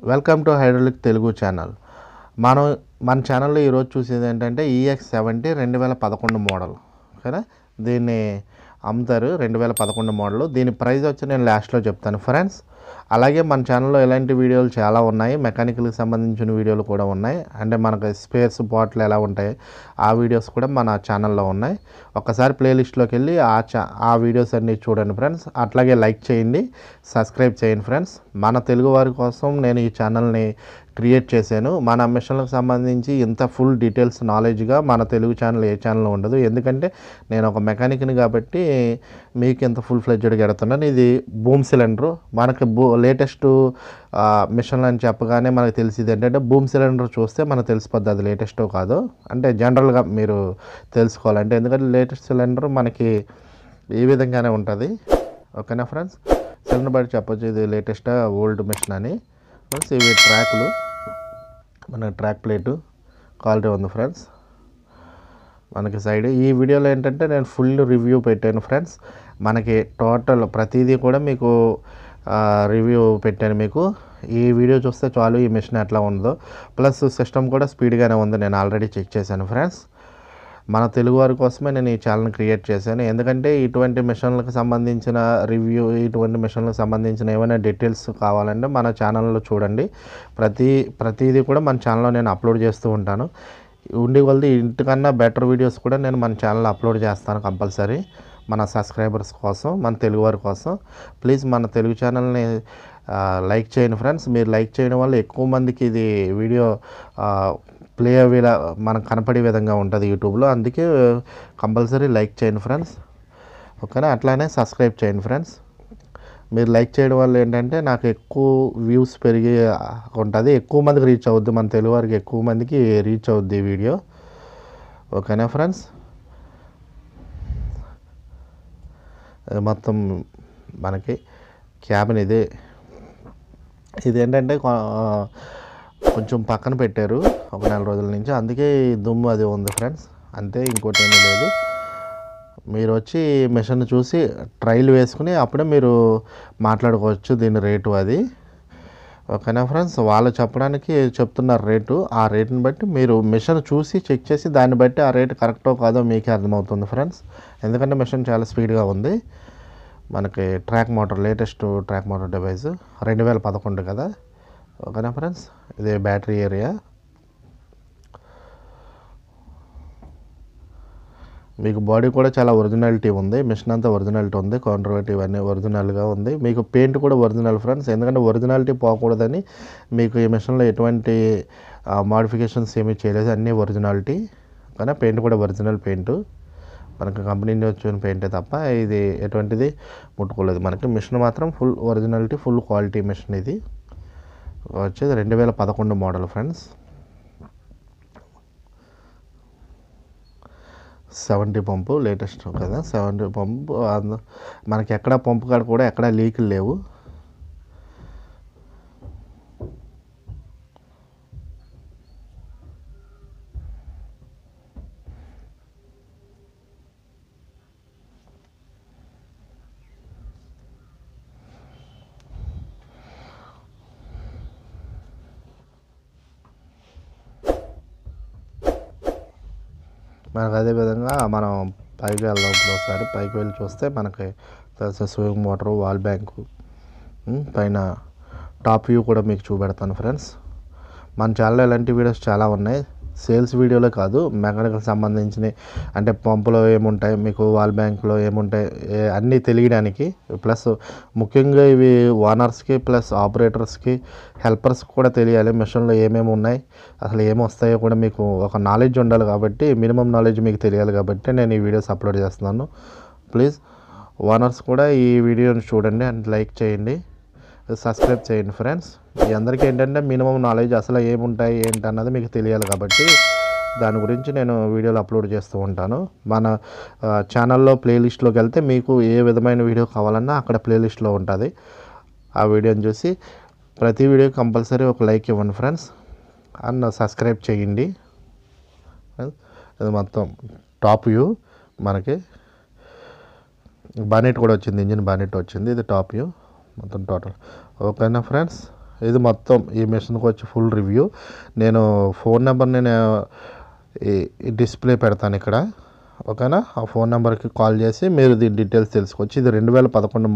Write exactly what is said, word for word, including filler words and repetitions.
Welcome to hydraulic Telugu channel. మనం మన ఛానల్లో ఈరోజు చూసేది ఏంటంటే ఈఎక్స్ సెవెంటీ రెండు వేల పదకొండు మోడల్. ఓకేనా, దీన్ని అమ్ముతారు రెండు వేల పదకొండు మోడల్. దీని ప్రైస్ వచ్చి నేను లాస్ట్లో చెప్తాను ఫ్రెండ్స్. అలాగే మన ఛానల్లో ఇలాంటి వీడియోలు చాలా ఉన్నాయి, మెకానికల్కి సంబంధించిన వీడియోలు కూడా ఉన్నాయి. అంటే మనకు స్పేర్స్ బాటిల్ ఎలా ఉంటాయి ఆ వీడియోస్ కూడా మన ఛానల్లో ఉన్నాయి. ఒకసారి ప్లేలిస్ట్లోకి వెళ్ళి ఆ చా ఆ వీడియోస్ అన్నీ చూడండి ఫ్రెండ్స్. అట్లాగే లైక్ చేయండి, సబ్స్క్రైబ్ చేయండి ఫ్రెండ్స్. మన తెలుగు వారి కోసం నేను ఈ ఛానల్ని క్రియేట్ చేశాను. మన మిషన్లకు సంబంధించి ఇంత ఫుల్ డీటెయిల్స్ నాలెడ్జ్గా మన తెలుగు ఛానల్ ఏ ఛానల్లో ఉండదు. ఎందుకంటే నేను ఒక మెకానిక్ని కాబట్టి మీకు ఇంత ఫుల్ ఫ్లెడ్జ్డ్గా ఎడుతున్నాను. ఇది బూమ్ సిలిండరు. మనకి బూ లేటెస్ట్ మిషన్ అని చెప్పగానే మనకు తెలిసింది ఏంటంటే బూమ్ సిలిండర్ చూస్తే మనకు తెలిసిపోద్ది అది లేటెస్ట్ కాదు. అంటే జనరల్గా మీరు తెలుసుకోవాలంటే, ఎందుకంటే లేటెస్ట్ సిలిండర్ మనకి ఈ విధంగానే ఉంటుంది. ఓకేనా ఫ్రెండ్స్, సిలిండర్ బట్టి చెప్పొచ్చు ఇది లేటెస్ట్ ఓల్డ్ మిషన్ అని. ఫ్రెండ్స్ ఇవి ట్రాక్లు, మన ట్రాక్ ప్లేటు క్వాలిటీ ఉంది ఫ్రెండ్స్ మనకి సైడ్. ఈ వీడియోలో ఏంటంటే నేను ఫుల్ రివ్యూ పెట్టాను ఫ్రెండ్స్. మనకి టోటల్ ప్రతిదీ కూడా మీకు రివ్యూ పెట్టాను మీకు. ఈ వీడియో చూస్తే చాలు ఈ మిషన్ ఎట్లా ఉందో. ప్లస్ సిస్టమ్ కూడా స్పీడ్గానే ఉంది, నేను ఆల్రెడీ చెక్ చేశాను ఫ్రెండ్స్. మన తెలుగు వారి కోసమే నేను ఈ ఛానల్ని క్రియేట్ చేశాను. ఎందుకంటే ఇటువంటి మిషన్లకు సంబంధించిన రివ్యూ, ఇటువంటి మిషన్లకు సంబంధించిన ఏమైనా డీటెయిల్స్ కావాలంటే మన ఛానల్లో చూడండి. ప్రతి ప్రతిదీ కూడా మన ఛానల్లో నేను అప్లోడ్ చేస్తూ ఉంటాను. ఉండి కొలది ఇంటికన్నా బెటర్ వీడియోస్ కూడా నేను మన ఛానల్లో అప్లోడ్ చేస్తాను కంపల్సరీ, మన సబ్స్క్రైబర్స్ కోసం, మన తెలుగు వారి కోసం. ప్లీజ్ మన తెలుగు ఛానల్ని లైక్ చేయండి ఫ్రెండ్స్. మీరు లైక్ చేయడం వల్ల ఎక్కువ మందికి ఇది వీడియో ప్లే అయ్యేలా మనకు కనపడే విధంగా ఉంటుంది యూట్యూబ్లో. అందుకే కంపల్సరీ లైక్ చేయండి ఫ్రెండ్స్. ఓకేనా, అట్లానే సబ్స్క్రైబ్ చేయండి ఫ్రెండ్స్. మీరు లైక్ చేయడం వల్ల ఏంటంటే నాకు ఎక్కువ వ్యూస్ పెరిగి ఉంటుంది, ఎక్కువ మందికి రీచ్ అవుద్ది, మన తెలుగు వారికి ఎక్కువ మందికి రీచ్ అవుద్ది ఈ వీడియో. ఓకేనా ఫ్రెండ్స్, మొత్తం మనకి క్యాబిన్ ఇది. ఇదేంటంటే కొంచెం పక్కన పెట్టారు ఒక నెల రోజుల నుంచి, అందుకే దుమ్ము అది ఉంది ఫ్రెండ్స్, అంతే, ఇంకోటి ఏమీ లేదు. మీరు వచ్చి మిషన్ చూసి ట్రైల్ వేసుకుని అప్పుడే మీరు మాట్లాడుకోవచ్చు దీని రేటు అది. ఓకేనా ఫ్రెండ్స్, వాళ్ళు చెప్పడానికి చెప్తున్నారు రేటు. ఆ రేటుని బట్టి మీరు మిషన్ చూసి చెక్ చేసి దాన్ని బట్టి ఆ రేటు కరెక్టో కాదో మీకే అర్థమవుతుంది ఫ్రెండ్స్. ఎందుకంటే మిషన్ చాలా స్పీడ్గా ఉంది. మనకి track motor, latest track motor device రెండు వేల పదకొండు కదా. ఓకేనా ఫ్రెండ్స్, ఇది బ్యాటరీ ఏరియా. మీకు బాడీ కూడా చాలా ఒరిజినాలిటీ ఉంది, మిషన్ అంతా ఒరిజినాలిటీ ఉంది, కాంట్రవేటివ్ అన్నీ ఒరిజినల్గా ఉంది. మీకు పెయింట్ కూడా ఒరిజినల్ ఫ్రెండ్స్, ఎందుకంటే ఒరిజినాలిటీ పోకూడదని మీకు ఈ మిషన్లో ఎటువంటి మోడిఫికేషన్స్ ఏమీ చేయలేదు, అన్నీ ఒరిజినాలిటీ. కానీ పెయింట్ కూడా ఒరిజినల్ పెయింట్, మనకి కంపెనీ నుంచి వచ్చిన పెయింటే తప్ప ఇది ఎటువంటిది ముట్టుకోలేదు. మనకి మిషన్ మాత్రం full originality, full quality machine. ఇది వచ్చేది రెండు వేల పదకొండు model friends. Seventy pump latest కదా, సెవెంటీ పంపు. మనకి ఎక్కడ పంపు కాడ కూడా ఎక్కడ లీకులు లేవు. మనకు అదేవిధంగా మనం పైకి వెళ్దాం ఒకసారి. పైకి వెళ్ళి చూస్తే మనకి స్వింగ్ మోటరు, వాల్ బ్యాంకు, పైన టాప్ వ్యూ కూడా మీకు చూపెడతాను ఫ్రెండ్స్. మన ఛానల్లో ఇలాంటి వీడియోస్ చాలా ఉన్నాయి, సేల్స్ వీడియోలే కాదు, మెకానికల్ సంబంధించినవి. అంటే పంపులో ఏముంటాయి, మీకు వాల్ బ్యాంకులో ఏముంటాయి అన్నీ తెలియడానికి. ప్లస్ ముఖ్యంగా ఇవి ఓనర్స్కి ప్లస్ ఆపరేటర్స్కి హెల్పర్స్కి కూడా తెలియాలి మిషన్లో ఏమేమి ఉన్నాయి, అసలు ఏమి వస్తాయో కూడా మీకు ఒక నాలెడ్జ్ ఉండాలి. కాబట్టి మినిమం నాలెడ్జ్ మీకు తెలియాలి కాబట్టి నేను ఈ వీడియోస్ అప్లోడ్ చేస్తున్నాను. ప్లీజ్ ఓనర్స్ కూడా ఈ వీడియోని చూడండి అండ్ లైక్ చేయండి, సబ్స్క్రైబ్ చేయండి ఫ్రెండ్స్. మీ అందరికీ ఏంటంటే మినిమం నాలెడ్జ్ అసలు ఏముంటాయి ఏంటి అన్నది మీకు తెలియాలి కాబట్టి దాని గురించి నేను వీడియోలు అప్లోడ్ చేస్తూ ఉంటాను. మన ఛానల్లో ప్లేలిస్ట్లోకి వెళ్తే మీకు ఏ విధమైన వీడియో కావాలన్నా అక్కడ ప్లేలిస్ట్లో ఉంటుంది. ఆ వీడియోని చూసి ప్రతి వీడియో కంపల్సరీ ఒక లైక్ ఇవ్వండి ఫ్రెండ్స్, అండ్ సబ్స్క్రైబ్ చేయండి. ఇది మొత్తం టాప్ వ్యూ, మనకి బానెట్ కూడా వచ్చింది, ఇంజిన్ బానెట్ వచ్చింది. ఇది టాప్ వ్యూ మొత్తం టోటల్. ఓకేనా ఫ్రెండ్స్, ఇది మొత్తం ఈ మిషన్కి వచ్చి ఫుల్ రివ్యూ. నేను ఫోన్ నెంబర్ నేను ఈ డిస్ప్లే పెడతాను ఇక్కడ, ఓకేనా. ఆ ఫోన్ నెంబర్కి కాల్ చేసి మీరు దీని డీటెయిల్స్ తెలుసుకోవచ్చు. ఇది రెండు వేల పదకొండు